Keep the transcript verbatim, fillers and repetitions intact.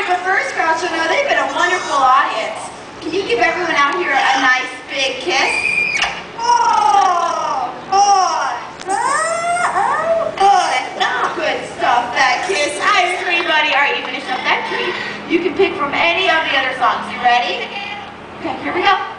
But first, Groucho, no, they've been a wonderful audience. Can you give everyone out here a nice big kiss? Oh, oh, oh, oh, good. Oh, good stuff, that kiss. Hi, everybody. All right, you finished up that treat. You can pick from any of the other songs. You ready? Okay, here we go.